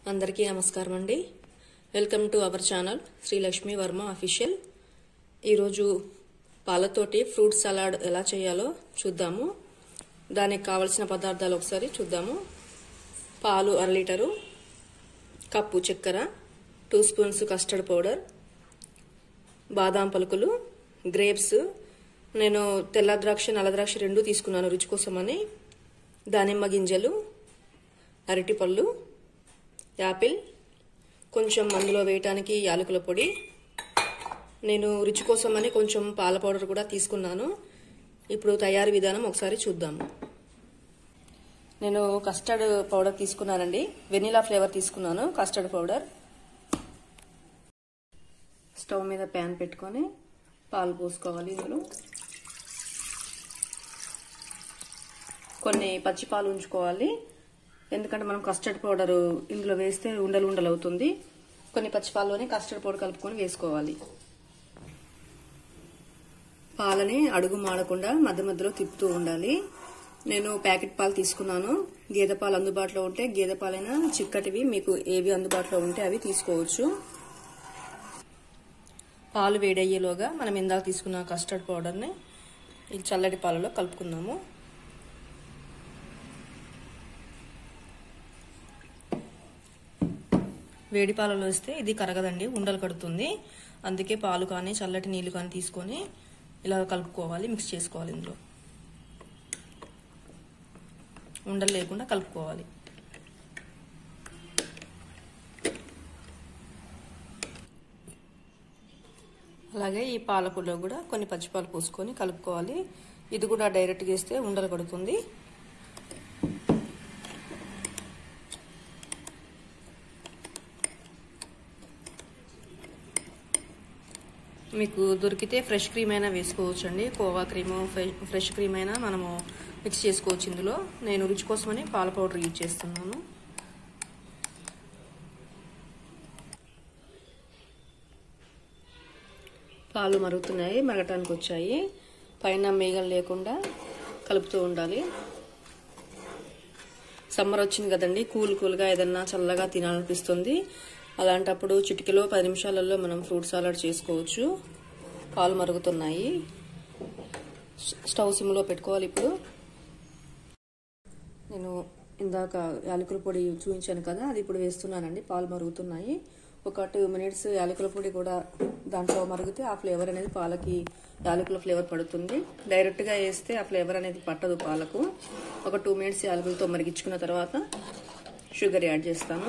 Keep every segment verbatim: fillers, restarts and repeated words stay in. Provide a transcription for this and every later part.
అందరికీ నమస్కారం అండి. Welcome to our channel Shri Lakshmi Varma official. ఈరోజు పాలతోటి ఫ్రూట్ సలాడ్ ఎలా చేయాలో చూద్దాము. దానికి కావలసిన పదార్థాలు ఒకసారి చూద్దాము. పాలు అర లీటరు, కప్పు చక్కెర, టూ స్పూన్స్ కస్టర్డ్ పౌడర్, బాదాం పలుకులు, గ్రేప్స్, నేను తెల్ల ద్రాక్ష నల్ల ద్రాక్ష రెండు తీసుకున్నాను రుచి కోసమని, దానిమ్మ గింజలు, అరటిపళ్ళు, యాపిల్, కొంచెం అందులో వేయటానికి యాలకుల పొడి, నేను రుచి కోసమని కొంచెం పాల పౌడర్ కూడా తీసుకున్నాను. ఇప్పుడు తయారీ విధానం ఒకసారి చూద్దాము. నేను కస్టర్డ్ పౌడర్ తీసుకున్నానండి, వెనిలా ఫ్లేవర్ తీసుకున్నాను. కస్టర్డ్ పౌడర్ స్టవ్ మీద ప్యాన్ పెట్టుకొని పాలు పోసుకోవాలి. ఇందులో కొన్ని పచ్చి పాలు ఉంచుకోవాలి, ఎందుకంటే మనం కస్టర్డ్ పౌడర్ ఇందులో వేస్తే ఉండలు ఉండలు అవుతుంది. కొన్ని పచ్చిపాల్లోనే కస్టర్డ్ పౌడర్ కలుపుకొని వేసుకోవాలి. పాలని అడుగు మాడకుండా మధ్య మధ్యలో తిప్పుతూ ఉండాలి. నేను ప్యాకెట్ పాలు తీసుకున్నాను. గేదె పాలు అందుబాటులో ఉంటే గేదె పాలైనా, చిక్కటివి మీకు ఏవి అందుబాటులో ఉంటే అవి తీసుకోవచ్చు. పాలు వేడయ్యేలోగా మనం ఇందాక తీసుకున్న కస్టర్డ్ పౌడర్ని ఈ చల్లటి పాలలో కలుపుకుందాము. వేడి పాలలో వేస్తే ఇది కరగదండి, ఉండలు కడుతుంది. అందుకే పాలు కానీ చల్లటి నీళ్లు కానీ తీసుకొని ఇలా కలుపుకోవాలి, మిక్స్ చేసుకోవాలి. ఇందులో ఉండలు లేకుండా కలుపుకోవాలి. అలాగే ఈ పాలకుల్లో కూడా కొన్ని పచ్చిపాలు పోసుకొని కలుపుకోవాలి. ఇది కూడా డైరెక్ట్గా వేస్తే ఉండలు కడుతుంది. మీకు దొరికితే ఫ్రెష్ క్రీమ్ అయినా వేసుకోవచ్చు అండి. కోవా క్రీము, ఫ్రెష్ క్రీమ్ అయినా మనము మిక్స్ చేసుకోవచ్చు. ఇందులో నేను రుచి కోసమని పాల పౌడర్ యూజ్ చేస్తున్నాను. పాలు మరుగుతున్నాయి, మరగటానికి వచ్చాయి. పైన మేగలు లేకుండా కలుపుతూ ఉండాలి. సమ్మర్ వచ్చింది కదండి, కూల్ కూల్గా ఏదన్నా చల్లగా తినాలనిపిస్తుంది. అలాంటప్పుడు చిటికెలో పది నిమిషాలలో మనం ఫ్రూట్ సలాడ్ చేసుకోవచ్చు. పాలు మరుగుతున్నాయి, స్టవ్ సిమ్లో పెట్టుకోవాలి. ఇప్పుడు నేను ఇందాక యాలకుల పొడి చూపించాను కదా, అది ఇప్పుడు వేస్తున్నానండి. పాలు మరుగుతున్నాయి. ఒక టూ మినిట్స్ యాలకుల పొడి కూడా దాంట్లో మరిగితే ఆ ఫ్లేవర్ అనేది పాలకి యాలకుల ఫ్లేవర్ పడుతుంది. డైరెక్ట్గా వేస్తే ఆ ఫ్లేవర్ అనేది పట్టదు పాలకు. ఒక టూ మినిట్స్ యాలకులతో మరిగించుకున్న తర్వాత షుగర్ యాడ్ చేస్తాను.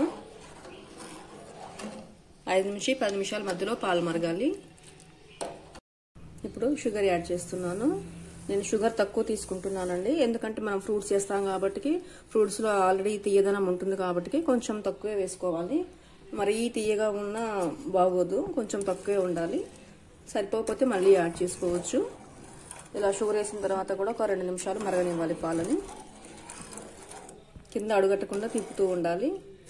ఐదు నుంచి పది నిమిషాల మధ్యలో పాలు మరగాలి. ఇప్పుడు షుగర్ యాడ్ చేస్తున్నాను. నేను షుగర్ తక్కువ తీసుకుంటున్నానండి, ఎందుకంటే మనం ఫ్రూట్స్ చేస్తాం కాబట్టి ఫ్రూట్స్లో ఆల్రెడీ తీయదనం ఉంటుంది కాబట్టి కొంచెం తక్కువే వేసుకోవాలి. మరీ తీయగా ఉన్నా బాగోదు, కొంచెం తక్కువే ఉండాలి. సరిపోకపోతే మళ్ళీ యాడ్ చేసుకోవచ్చు. ఇలా షుగర్ వేసిన తర్వాత కూడా ఒక రెండు నిమిషాలు మరగనివ్వాలి పాలని. కింద అడుగట్టకుండా తిప్పుతూ ఉండాలి.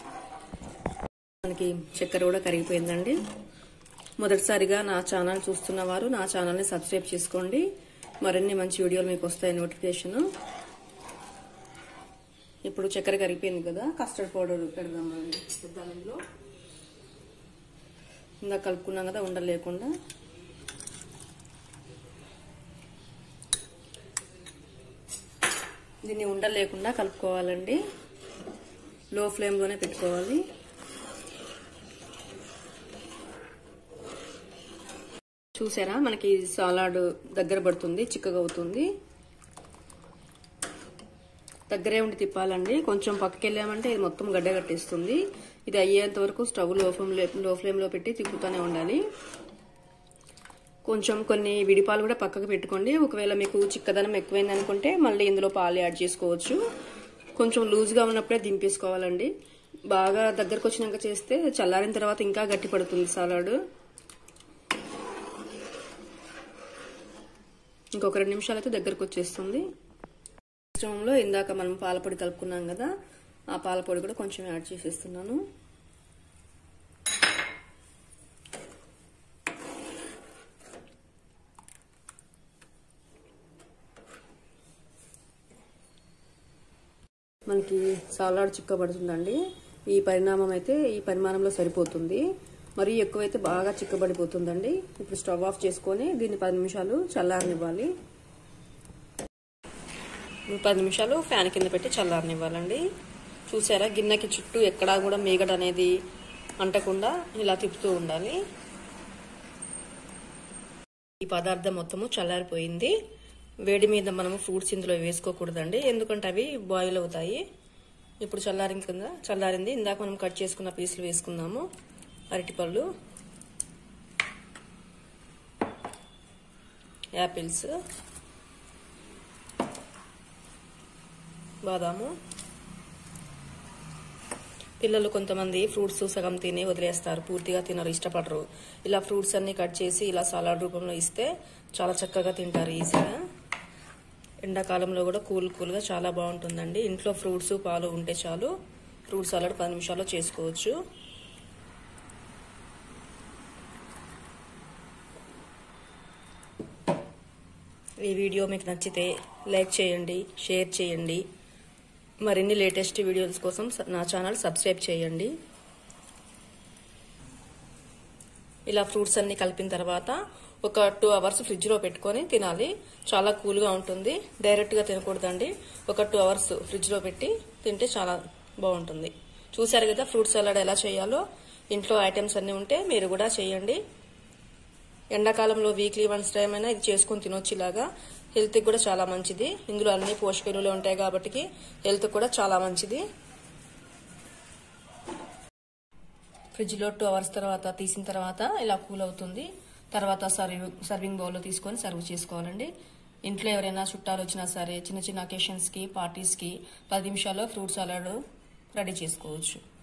మనకి చక్కెర కూడా కరిగిపోయిందండి. మొదటిసారిగా నా ఛానల్ చూస్తున్న వారు నా ఛానల్ని సబ్స్క్రైబ్ చేసుకోండి. మరిన్ని మంచి వీడియోలు మీకు వస్తాయి నోటిఫికేషన్. ఇప్పుడు చక్కెర కరిగిపోయింది కదా, కస్టర్డ్ పౌడర్ పెడదామండి. ఇందులో ఇందాక కలుపుకున్నాం కదా ఉండలు లేకుండా. దీన్ని ఉండలు లేకుండా కలుపుకోవాలండి. లో ఫ్లేమ్లోనే పెట్టుకోవాలి. చూసారా, మనకి సలాడ్ దగ్గర పడుతుంది, చిక్కగా అవుతుంది. దగ్గరే ఉండి తిప్పాలండి. కొంచెం పక్కకి వెళ్ళామంటే ఇది మొత్తం గడ్డ కట్టేస్తుంది. ఇది అయ్యేంత వరకు స్టవ్ లో ఫ్లేమ్ లో ఫ్లేమ్ లో పెట్టి తిప్పుతూనే ఉండాలి. కొంచెం కొన్ని విడిపాలు కూడా పక్కకు పెట్టుకోండి. ఒకవేళ మీకు చిక్కదనం ఎక్కువైంది అనుకుంటే మళ్ళీ ఇందులో పాలు యాడ్ చేసుకోవచ్చు. కొంచెం లూజ్గా ఉన్నప్పుడే దింపేసుకోవాలండి. బాగా దగ్గరకు వచ్చినాక చేస్తే చల్లారిన తర్వాత ఇంకా గట్టి పడుతుంది సలాడ్. ఇంకొక రెండు నిమిషాలు అయితే దగ్గరకు వచ్చేస్తుంది. మిశ్రమంలో ఇందాక మనం పాలపొడి కలుపుకున్నాం కదా, ఆ పాలపొడి కూడా కొంచెం యాడ్ చేసేస్తున్నాను. మనకి సలాడ్ చిక్కబడుతుందండి. ఈ పరిణామం అయితే ఈ పరిమాణంలో సరిపోతుంది. మరీ ఎక్కువైతే బాగా చిక్కబడిపోతుందండి. ఇప్పుడు స్టవ్ ఆఫ్ చేసుకొని దీన్ని పది నిమిషాలు చల్లారనివ్వాలి. పది నిమిషాలు ఫ్యాన్ కింద పెట్టి చల్లారనివ్వాలండి. చూసారా, గిన్నెకి చుట్టూ ఎక్కడా కూడా మీగడ అనేది అంటకుండా ఇలా తిప్పుతూ ఉండాలి. ఈ పదార్థం మొత్తము చల్లారిపోయింది. వేడి మీద మనము ఫ్రూట్స్ ఇందులో వేసుకోకూడదండి, ఎందుకంటే అవి బాయిల్ అవుతాయి. ఇప్పుడు చల్లారి కింద చల్లారింది. ఇందాక మనం కట్ చేసుకున్న పీసులు వేసుకుందాము. అరటిపళ్ళు, యాపిల్స్, బాదాము. పిల్లలు కొంతమంది ఫ్రూట్స్ సగం తిని వదిలేస్తారు, పూర్తిగా తినరు, ఇష్టపడరు. ఇలా ఫ్రూట్స్ అన్ని కట్ చేసి ఇలా సలాడ్ రూపంలో ఇస్తే చాలా చక్కగా తింటారు ఈజీగా. ఎండాకాలంలో కూడా కూల్ కూల్గా చాలా బాగుంటుందండి. ఇంట్లో ఫ్రూట్స్ పాలు ఉంటే చాలు, ఫ్రూట్ సలాడ్ పది నిమిషాల్లో చేసుకోవచ్చు. ఈ వీడియో మీకు నచ్చితే లైక్ చేయండి, షేర్ చేయండి. మరిన్ని లేటెస్ట్ వీడియోస్ కోసం నా ఛానల్ సబ్స్క్రైబ్ చేయండి. ఇలా ఫ్రూట్స్ అన్ని కలిపిన తర్వాత ఒక టూ అవర్స్ ఫ్రిడ్జ్ లో పెట్టుకొని తినాలి. చాలా కూల్ గా ఉంటుంది. డైరెక్ట్ గా తినకూడదండి. ఒక టూ అవర్స్ ఫ్రిడ్జ్ లో పెట్టి తింటే చాలా బాగుంటుంది. చూసారు కదా ఫ్రూట్ సలాడ్ ఎలా చేయాలో. ఇంట్లో ఐటమ్స్ అన్ని ఉంటే మీరు కూడా చేయండి. ఎండాకాలంలో వీక్లీ వన్స్ టైం అయినా ఇది చేసుకుని తినొచ్చు. ఇలాగా హెల్త్ కూడా చాలా మంచిది. ఇందులో అన్ని పోషక విలువలు ఉంటాయి కాబట్టి హెల్త్ కూడా చాలా మంచిది. ఫ్రిడ్జ్ లో టూ అవర్స్ తర్వాత తీసిన తర్వాత ఇలా కూల్ అవుతుంది. తర్వాత సర్వ్ సర్వింగ్ బౌల్లో తీసుకొని సర్వ్ చేసుకోవాలండి. ఇంట్లో ఎవరైనా చుట్టాలు వచ్చినా సరే చిన్న చిన్న అకేషన్స్ కి, పార్టీస్ కి పది నిమిషాల్లో ఫ్రూట్ సలాడ్ రెడీ చేసుకోవచ్చు.